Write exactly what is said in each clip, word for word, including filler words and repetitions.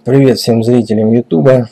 Привет всем зрителям ютуба.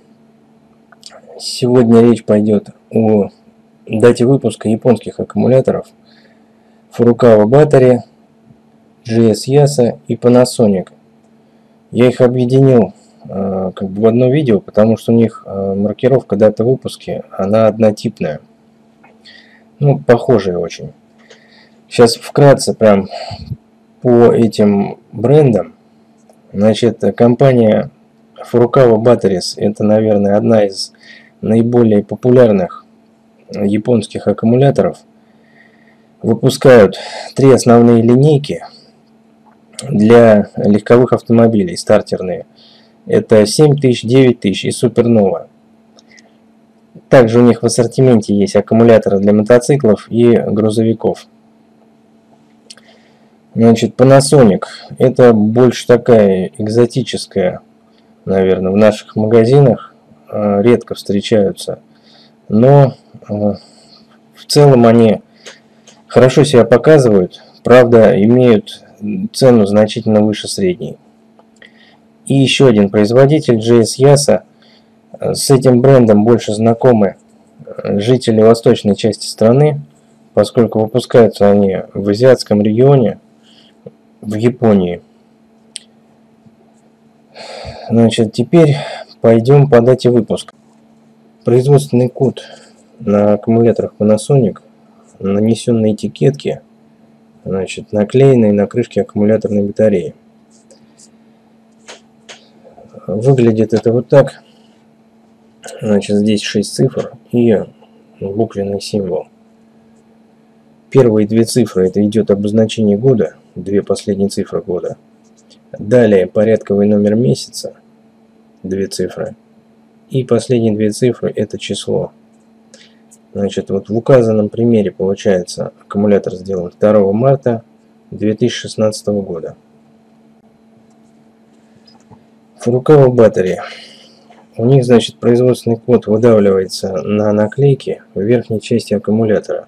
Сегодня речь пойдет о дате выпуска японских аккумуляторов Furukawa Battery, джи эс Yasa и Panasonic. Я их объединил э, как бы в одно видео, потому что у них э, маркировка даты выпуска, она однотипная. Ну, похожая очень. Сейчас вкратце прям по этим брендам. Значит, компания Furukawa Batteries — это, наверное, одна из наиболее популярных японских аккумуляторов. Выпускают три основные линейки для легковых автомобилей, стартерные. Это семь тысяч, девять тысяч и Supernova. Также у них в ассортименте есть аккумуляторы для мотоциклов и грузовиков. Значит, Panasonic — это больше такая экзотическая, наверное, в наших магазинах э, редко встречаются, но э, в целом они хорошо себя показывают, правда, имеют цену значительно выше средней. И еще один производитель, джи эс Yasa. С этим брендом больше знакомы жители восточной части страны, поскольку выпускаются они в азиатском регионе, в Японии. Значит, теперь пойдем по дате выпуска. Производственный код на аккумуляторах Panasonic нанесен на этикетке, значит, наклеенной на крышке аккумуляторной батареи. Выглядит это вот так. Значит, здесь шесть цифр и буквенный символ. Первые две цифры — это идет обозначение года, две последние цифры года. Далее порядковый номер месяца, две цифры. И последние две цифры — это число. Значит, вот в указанном примере получается, аккумулятор сделан второго марта две тысячи шестнадцатого года. Furukawa Battery. У них, значит, производственный код выдавливается на наклейке в верхней части аккумулятора.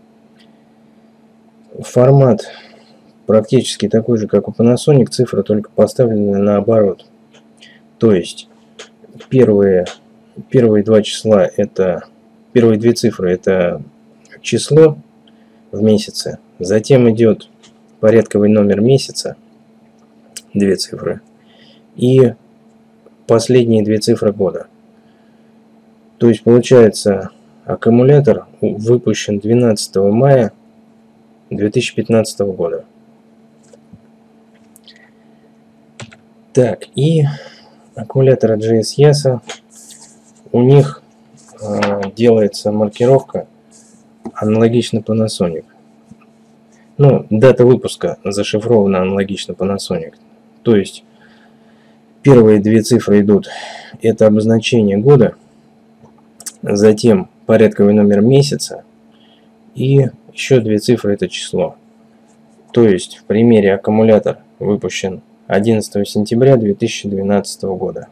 Формат практически такой же, как у Panasonic, цифры только поставлены наоборот. То есть первые, первые два числа это первые две цифры это число в месяце, затем идет порядковый номер месяца, две цифры, и последние две цифры года. То есть получается, аккумулятор выпущен двенадцатого мая две тысячи пятнадцатого года. Так, и аккумуляторы джи эс Yasa, у них э, делается маркировка аналогично Panasonic. Ну, дата выпуска зашифрована аналогично Panasonic. То есть первые две цифры идут, это обозначение года, затем порядковый номер месяца и еще две цифры — это число. То есть в примере аккумулятор выпущен одиннадцатого сентября две тысячи двенадцатого года.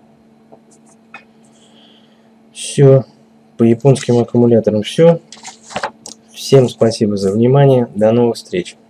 Все. По японским аккумуляторам все. Всем спасибо за внимание. До новых встреч.